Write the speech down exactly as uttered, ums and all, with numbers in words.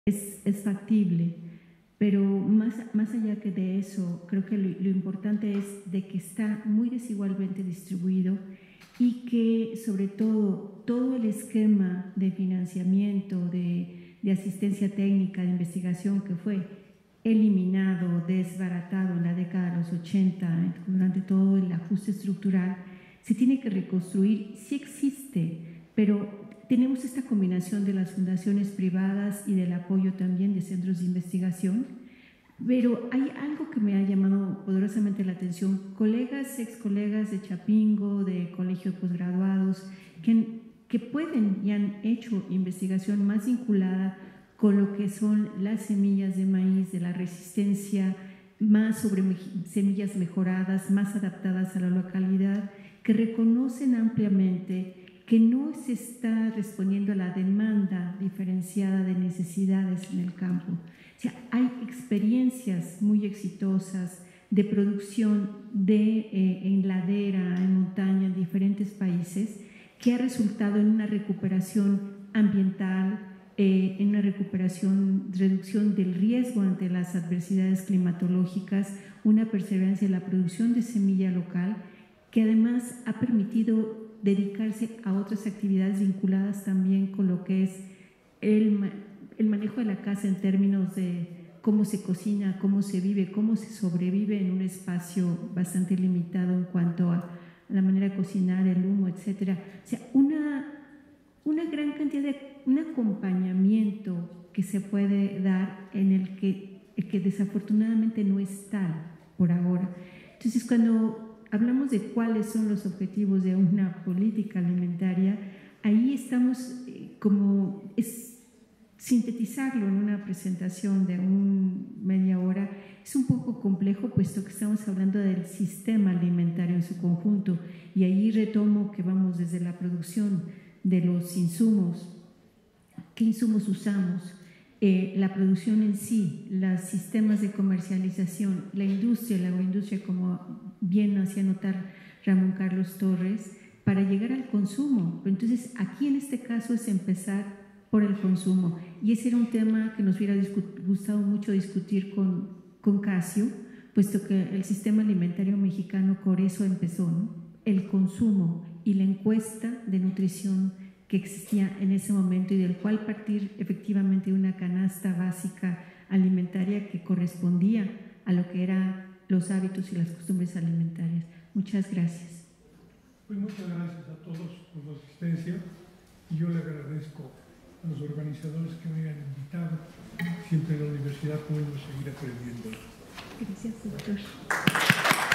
es, es factible, pero más, más allá que de eso, creo que lo, lo importante es de que está muy desigualmente distribuido y que sobre todo todo el esquema de financiamiento, de, de asistencia técnica, de investigación que fue eliminado, desbaratado en la década de los ochenta, durante todo el ajuste estructural, se tiene que reconstruir. Sí existe, pero tenemos esta combinación de las fundaciones privadas y del apoyo también de centros de investigación, pero hay algo que me ha llamado poderosamente la atención. Colegas, ex colegas de Chapingo, de Colegio de Posgraduados, que, que pueden y han hecho investigación más vinculada con lo que son las semillas de maíz, de la resistencia, más sobre semillas mejoradas, más adaptadas a la localidad, que reconocen ampliamente que no se está respondiendo a la demanda diferenciada de necesidades en el campo. O sea, hay experiencias muy exitosas de producción de, eh, en ladera, en montaña, en diferentes países, que ha resultado en una recuperación ambiental, eh, en una recuperación, reducción del riesgo ante las adversidades climatológicas, una perseverancia en la producción de semilla local, que además ha permitido dedicarse a otras actividades vinculadas también con lo que es el, el manejo de la casa en términos de cómo se cocina, cómo se vive, cómo se sobrevive en un espacio bastante limitado en cuanto a la manera de cocinar, el humo, etcétera. O sea, una, una gran cantidad de un acompañamiento que se puede dar en el que, el que desafortunadamente no es tal por ahora. Entonces, cuando hablamos de cuáles son los objetivos de una política alimentaria, ahí estamos eh, como es, sintetizarlo en una presentación de un media hora es un poco complejo, puesto que estamos hablando del sistema alimentario en su conjunto, y ahí retomo que vamos desde la producción de los insumos, qué insumos usamos, eh, la producción en sí, los sistemas de comercialización, la industria, la agroindustria, como bien hacía notar Ramón Carlos Torres, para llegar al consumo. Entonces, aquí en este caso es empezar por el consumo, y ese era un tema que nos hubiera gustado mucho discutir con, con Casio, puesto que el sistema alimentario mexicano por eso empezó, ¿no? El consumo y la encuesta de nutrición que existía en ese momento y del cual partir efectivamente una canasta básica alimentaria que correspondía a lo que eran los hábitos y las costumbres alimentarias. Muchas gracias. Pues muchas gracias a todos por su asistencia, y yo le agradezco a los organizadores que me hayan invitado. Siempre en la universidad podemos seguir aprendiendo. Gracias, doctor.